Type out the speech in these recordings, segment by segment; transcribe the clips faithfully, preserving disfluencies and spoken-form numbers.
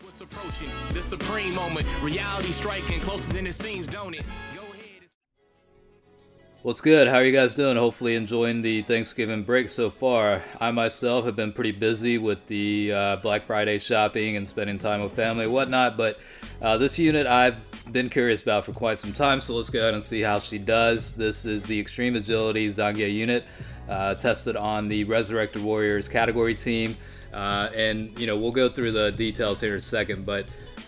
What's approaching the supreme moment, reality striking closer than it seems, don't it? Go ahead. What's good? How are you guys doing? Hopefully enjoying the Thanksgiving break so far. I myself have been pretty busy with the uh, Black Friday shopping and spending time with family and whatnot, but uh, this unit I've been curious about for quite some time, so let's go ahead and see how she does. This is the Extreme Agility Zangia unit, uh, tested on the Resurrected Warriors category team, uh, and you know we'll go through the details here in a second, but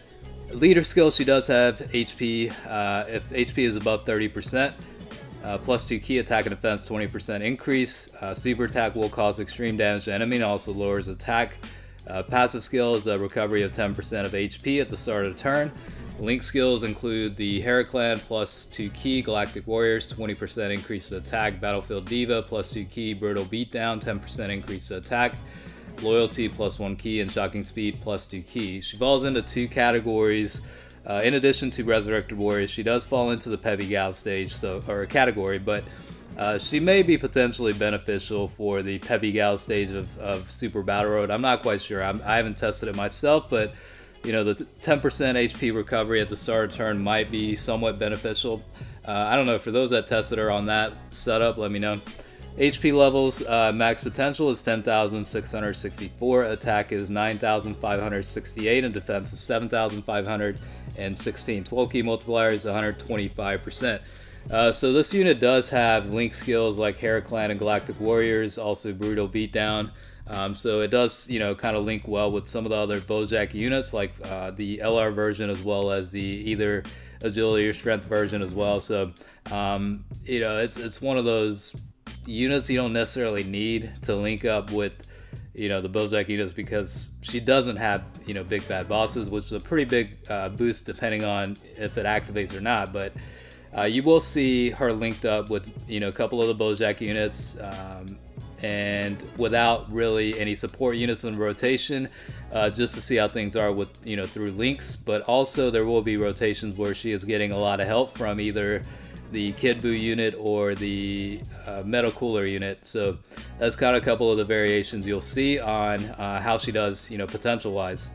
leader skill, she does have H P. Uh, if H P is above thirty percent, Uh, plus two key attack and defense, twenty percent increase. Uh, super attack will cause extreme damage to enemy and also lowers attack. Uh, passive skill is a recovery of ten percent of H P at the start of the turn. Link skills include the Heraclan plus two key, Galactic Warriors, twenty percent increase to attack. Battlefield Diva plus two key, Brutal Beatdown, ten percent increase to attack. Loyalty plus one key, and Shocking Speed plus two key. She falls into two categories. Uh, in addition to Resurrected Warriors, she does fall into the Peppy Gal stage, so or category, but uh, she may be potentially beneficial for the Peppy Gal stage of, of Super Battle Road. I'm not quite sure. I'm, I haven't tested it myself, but you know the ten percent H P recovery at the start of turn might be somewhat beneficial. Uh, I don't know. For those that tested her on that setup, let me know. H P levels, uh, max potential is ten thousand six hundred sixty-four, attack is nine thousand five hundred sixty-eight, and defense is seven thousand five hundred sixteen. twelve key multiplier is one hundred twenty-five percent. Uh, so this unit does have link skills like Heraclan and Galactic Warriors, also Brutal Beatdown. Um, so it does, you know, kind of link well with some of the other Bojack units, like uh, the L R version as well as the either Agility or Strength version as well. So, um, you know, it's it's one of those units you don't necessarily need to link up with, you know, the Bojack units, because she doesn't have, you know, big bad bosses, which is a pretty big uh, boost depending on if it activates or not. But uh, you will see her linked up with, you know, a couple of the Bojack units, um, and without really any support units in rotation, uh, just to see how things are with, you know, through links. But also there will be rotations where she is getting a lot of help from either the Kid Buu unit or the uh, Metal Cooler unit. So that's kind of a couple of the variations you'll see on uh, how she does, you know, potential wise.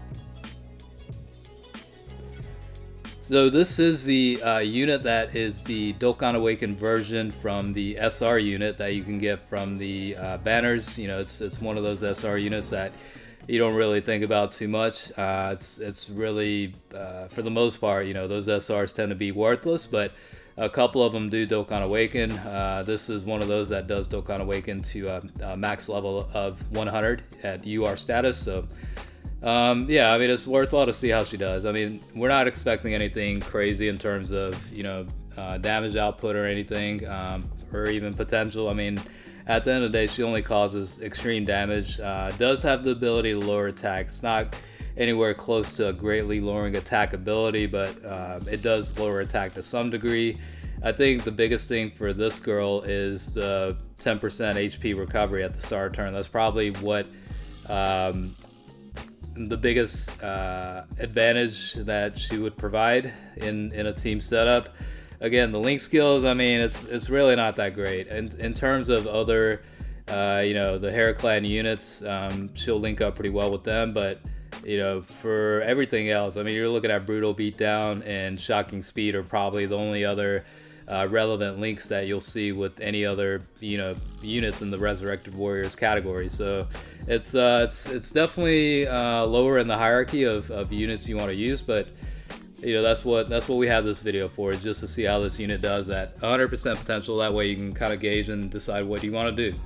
So this is the uh, unit that is the Dokkan Awakened version from the S R unit that you can get from the uh, banners. You know, it's it's one of those S R units that you don't really think about too much. Uh, it's it's really uh, for the most part, you know, those S Rs tend to be worthless, but a couple of them do Dokkan Awaken. Uh, this is one of those that does Dokkan Awaken to a, a max level of one hundred at U R status. So, um, yeah, I mean, it's worthwhile to see how she does. I mean, we're not expecting anything crazy in terms of, you know, uh, damage output or anything, um, or even potential. I mean, at the end of the day, she only causes extreme damage. Uh, does have the ability to lower attack. It's not anywhere close to greatly lowering attack ability, but uh, it does lower attack to some degree. I think the biggest thing for this girl is the ten percent H P recovery at the start of turn. That's probably what um, the biggest uh, advantage that she would provide in, in a team setup. Again, the link skills, I mean, it's it's really not that great. And in terms of other, uh, you know, the Heraclan units, um, she'll link up pretty well with them, but you know, for everything else, I mean, you're looking at Brutal Beatdown and Shocking Speed are probably the only other uh, relevant links that you'll see with any other, you know, units in the Resurrected Warriors category. So it's uh, it's it's definitely uh, lower in the hierarchy of, of units you want to use, but you know, that's what that's what we have this video for, is just to see how this unit does at one hundred percent potential. That way you can kind of gauge and decide what you want to do.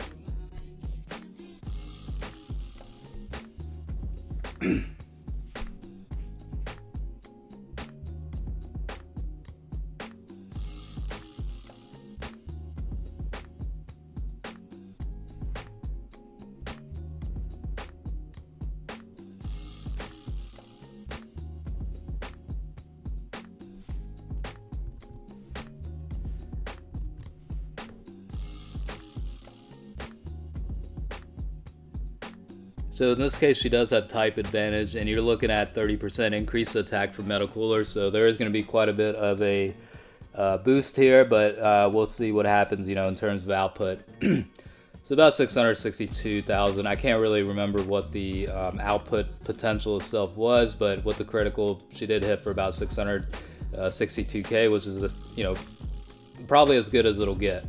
So in this case, she does have type advantage, and you're looking at thirty percent increased attack from Metal Cooler, so there is going to be quite a bit of a uh, boost here, but uh, we'll see what happens, you know, in terms of output. It's about six hundred sixty-two thousand. I can't really remember what the um, output potential itself was, but with the critical, she did hit for about six hundred sixty-two K, which is, you know, probably as good as it'll get.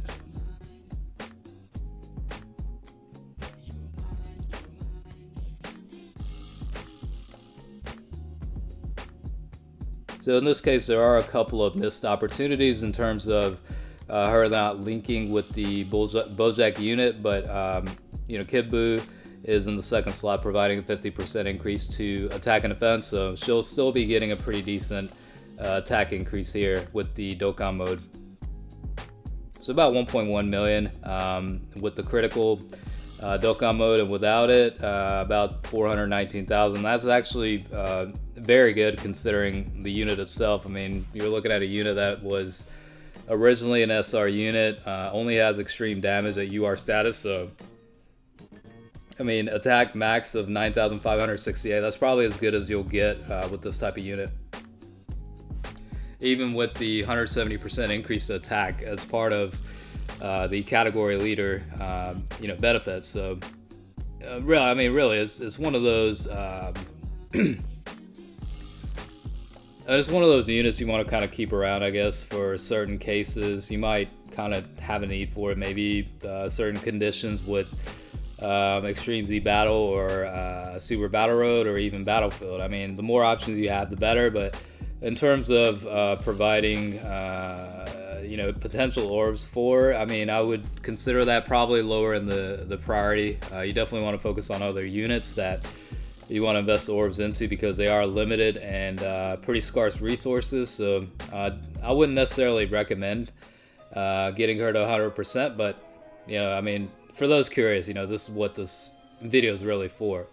So in this case, there are a couple of missed opportunities in terms of uh, her not linking with the Bojack unit, but um, you know, Kid Buu is in the second slot, providing a fifty percent increase to attack and defense, so she'll still be getting a pretty decent uh, attack increase here with the Dokkan mode. So about one point one million um, with the critical uh, Dokkan mode, and without it, uh, about four hundred nineteen thousand. That's actually uh, very good considering the unit itself. I mean, you're looking at a unit that was originally an S R unit, uh, only has extreme damage at U R status, so I mean, attack max of nine thousand five hundred sixty-eight, that's probably as good as you'll get uh, with this type of unit. Even with the one hundred seventy percent increase to attack as part of uh, the category leader, um, you know, benefits. So, uh, really, I mean, really, it's, it's one of those. Um, It's one of those units you want to kind of keep around, I guess, for certain cases. You might kind of have a need for it, maybe uh, certain conditions with um, Extreme Z Battle or uh, Super Battle Road or even Battlefield. I mean, the more options you have, the better. But in terms of uh, providing, uh, you know, potential orbs for, I mean, I would consider that probably lower in the the priority. Uh, you definitely want to focus on other units that you want to invest orbs into, because they are limited and uh, pretty scarce resources. So uh, I wouldn't necessarily recommend uh, getting her to one hundred percent, but you know, I mean, for those curious, you know, this is what this video is really for.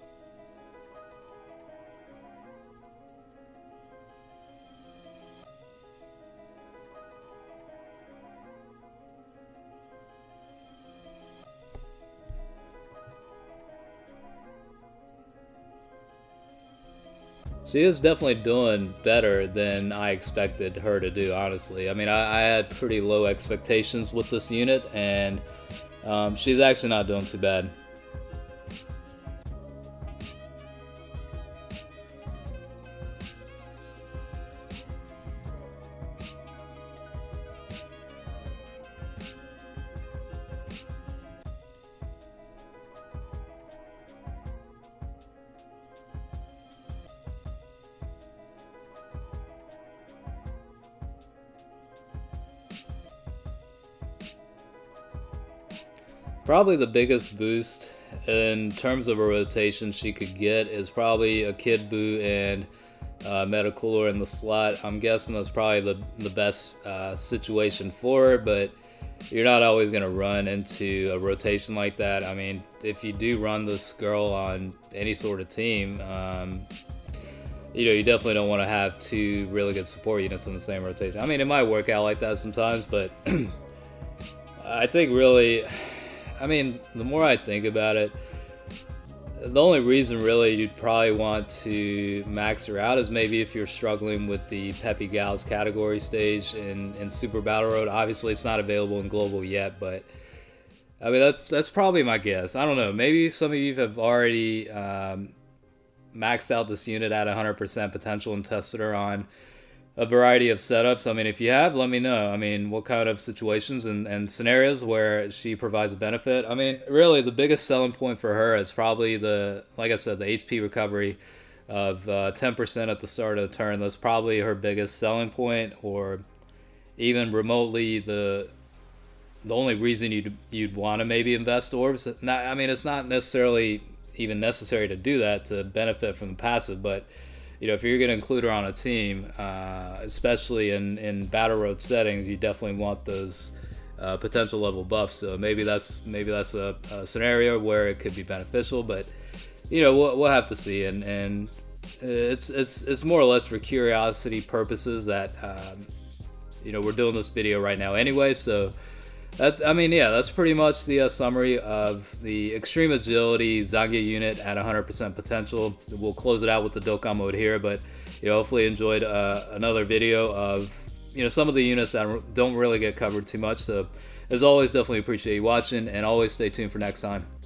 She is definitely doing better than I expected her to do, honestly. I mean, I, I had pretty low expectations with this unit, and um, she's actually not doing too bad. Probably the biggest boost in terms of a rotation she could get is probably a Kid Buu and uh, Metacooler in the slot. I'm guessing that's probably the, the best uh, situation for her, but you're not always going to run into a rotation like that. I mean, if you do run this girl on any sort of team, um, you know, you definitely don't want to have two really good support units in the same rotation. I mean, it might work out like that sometimes, but I think really... I mean, the more I think about it, the only reason really you'd probably want to max her out is maybe if you're struggling with the Peppy Gals category stage in, in Super Battle Road. Obviously, it's not available in Global yet, but I mean, that's, that's probably my guess. I don't know. Maybe some of you have already um, maxed out this unit at one hundred percent potential and tested her on a variety of setups. I mean, if you have, let me know. I mean, what kind of situations and, and scenarios where she provides a benefit. I mean, really, the biggest selling point for her is probably the, like I said, the H P recovery of uh, ten percent at the start of the turn. That's probably her biggest selling point, or even remotely the the only reason you'd, you'd want to maybe invest orbs. Not, I mean, it's not necessarily even necessary to do that to benefit from the passive, but you know, if you're going to include her on a team, uh, especially in, in Battle Road settings, you definitely want those uh, potential level buffs. So maybe that's maybe that's a, a scenario where it could be beneficial, but you know, we'll, we'll have to see. And and it's it's it's more or less for curiosity purposes that um, you know, we're doing this video right now anyway. So that, I mean, yeah, that's pretty much the uh, summary of the Extreme Agility Zangia unit at one hundred percent potential. We'll close it out with the Dokkan mode here, but you know, hopefully you enjoyed uh, another video of, you know, some of the units that don't really get covered too much. So As always, definitely appreciate you watching, and always stay tuned for next time.